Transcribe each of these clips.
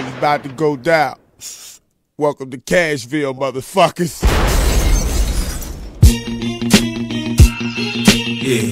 It's about to go down. Welcome to Cashville, motherfuckers. Yeah,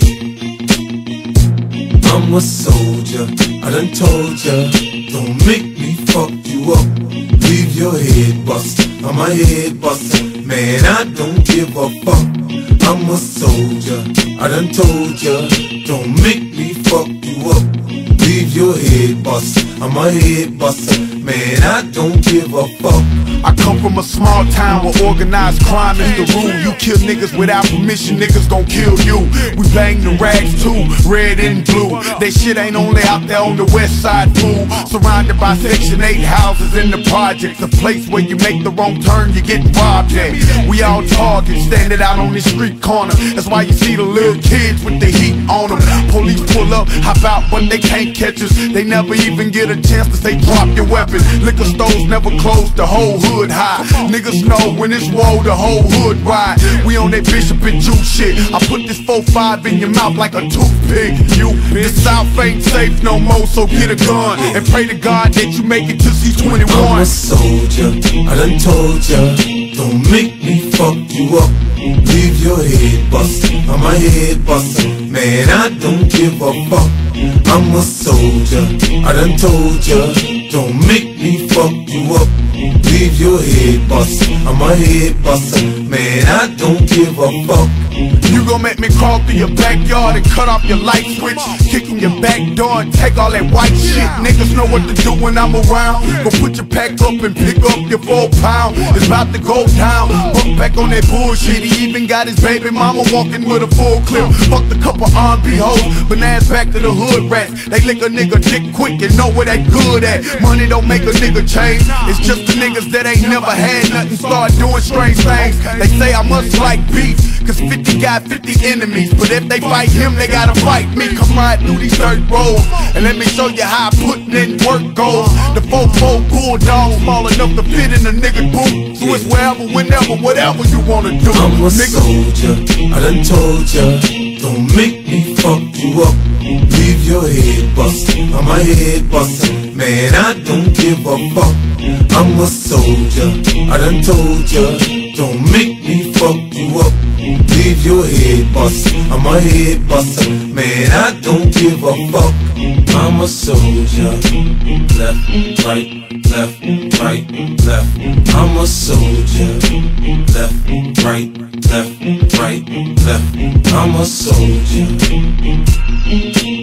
I'm a soldier, I done told ya. Don't make me fuck you up, leave your head bust. I'm a head buster, man, I don't give a fuck. I'm a soldier, I done told ya. Don't make me fuck you up, leave your head bust. I'm a head buster, man, I don't give a fuck. I come from a small town where organized crime is the rule. You kill niggas without permission, niggas gon' kill you. We bang the rags too, red and blue. They shit ain't only out there on the west side, fool. Surrounded by Section 8 houses in the projects, a place where you make the wrong turn, you get robbed at. We all targets, standing out on this street corner. That's why you see the little kids with the heat on them. Police pull up, hop out, but they can't catch us. They never even get a chance to say drop your weapon. Liquor stores never close, the whole hood high. Niggas know when it's roll, the whole hood ride. We on that Bishop and Juice shit. I put this 4-5 in your mouth like a toothpick. You, the South ain't safe no more, so get a gun and pray to God that you make it to C21. I'm a soldier, I done told ya. Don't make me fuck you up, leave your head bust. I'm a head buster, man, I don't give a fuck. I'm a soldier, I done told ya. Don't make me fuck you up, leave your head bust. I'm a head buster, man, I don't give a fuck. You gon' make me crawl through your backyard and cut off your light switch, kick in your back door and take all that white shit. Niggas know what to do when I'm around. Go put your pack up and pick up your 4 pound. It's about to go down. Buck back on that bullshit. He even got his baby mama walking with a full clip. Fucked a couple R&B hoes, but now it's back to the hood rats. They lick a nigga dick quick and know where they good at. Money don't make a nigga change. It's just the niggas that ain't never had nothing start doing strange things. They say I must like beef, cause 50 got 50 enemies, but if they fight him, they gotta fight me. Come ride through these dirt roads and let me show you how putting in work goes. The 4-4 bulldog small enough to fit in a nigga boot. So it's wherever, whenever, whatever you wanna do. I'm a soldier, I done told ya. Don't make me fuck you up, leave your head bust. I'm a head buster, man, I don't give a fuck. I'm a soldier, I done told ya. Don't make me fuck you up, leave your head bust. I'm a head buster, man, I don't give a fuck. I'm a soldier, left, right, left, right, left. I'm a soldier, left, right, left, right, left. I'm a soldier.